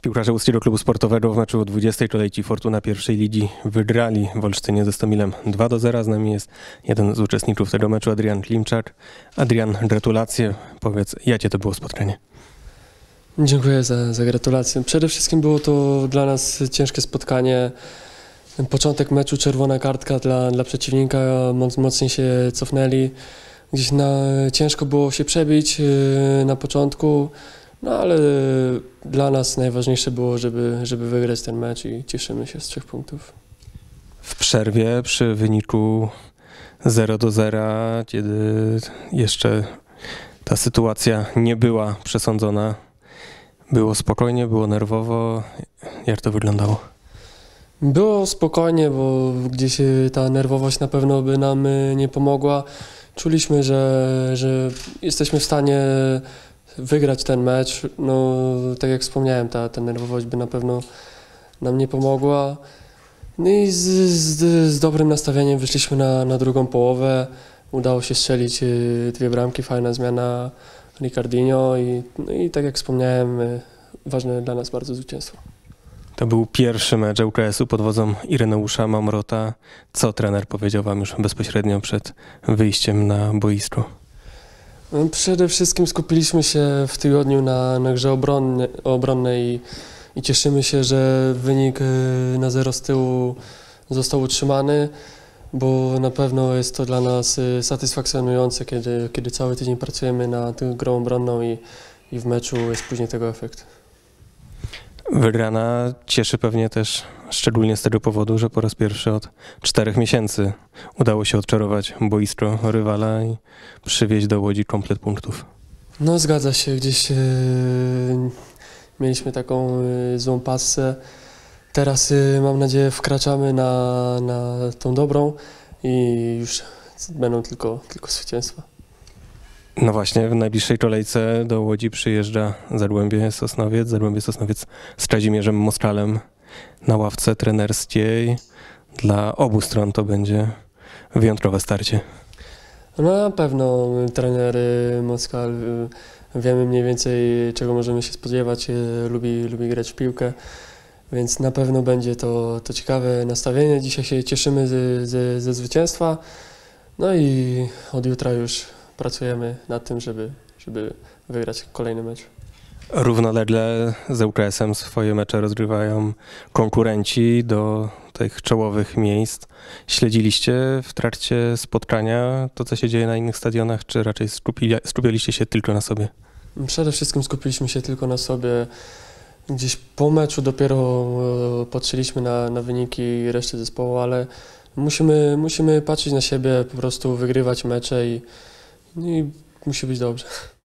Piłkarze Łódzkiego Klubu Sportowego w meczu o 20 kolejki Fortuna pierwszej ligi wygrali w Olsztynie ze Stomilem 2-0. Z nami jest jeden z uczestników tego meczu, Adrian Klimczak. Adrian, gratulacje. Powiedz, jakie to było spotkanie? Dziękuję za gratulacje. Przede wszystkim było to dla nas ciężkie spotkanie. Początek meczu, czerwona kartka dla przeciwnika, mocniej się cofnęli. Gdzieś ciężko było się przebić na początku, no ale dla nas najważniejsze było, żeby wygrać ten mecz i cieszymy się z 3 punktów. W przerwie przy wyniku 0-0, kiedy jeszcze ta sytuacja nie była przesądzona, było spokojnie, było nerwowo. Jak to wyglądało? Było spokojnie, bo gdzieś ta nerwowość na pewno by nam nie pomogła. Czuliśmy, że jesteśmy w stanie wygrać ten mecz. No, tak jak wspomniałem, ta nerwowość by na pewno nam nie pomogła. No i z dobrym nastawieniem wyszliśmy na drugą połowę. Udało się strzelić 2 bramki, fajna zmiana Ricardinho i tak jak wspomniałem, ważne dla nas bardzo zwycięstwo. To był pierwszy mecz ŁKS-u pod wodzą Ireneusza Mamrota. Co trener powiedział wam już bezpośrednio przed wyjściem na boisko? Przede wszystkim skupiliśmy się w tygodniu na grze obronnej i cieszymy się, że wynik na 0 z tyłu został utrzymany, bo na pewno jest to dla nas satysfakcjonujące, kiedy cały tydzień pracujemy nad grą obronną i w meczu jest później tego efekt. Wygrana cieszy pewnie też szczególnie z tego powodu, że po raz pierwszy od 4 miesięcy udało się odczarować boisko rywala i przywieźć do Łodzi komplet punktów. No zgadza się, gdzieś mieliśmy taką złą passę. Teraz mam nadzieję wkraczamy na tą dobrą i już będą tylko zwycięstwa. No właśnie, w najbliższej kolejce do Łodzi przyjeżdża Zagłębie Sosnowiec z Kazimierzem Moskalem na ławce trenerskiej. Dla obu stron to będzie wyjątkowe starcie. No na pewno trener Moskal, wiemy mniej więcej czego możemy się spodziewać, lubi grać w piłkę, więc na pewno będzie to ciekawe nastawienie. Dzisiaj się cieszymy ze zwycięstwa, no i od jutra już pracujemy nad tym, żeby wygrać kolejny mecz. Równolegle z ŁKS-em swoje mecze rozgrywają konkurenci do tych czołowych miejsc. Śledziliście w trakcie spotkania to, co się dzieje na innych stadionach, czy raczej skupialiście się tylko na sobie? Przede wszystkim skupiliśmy się tylko na sobie. Gdzieś po meczu dopiero patrzyliśmy na wyniki reszty zespołu, ale musimy patrzeć na siebie, po prostu wygrywać mecze i musi być dobrze.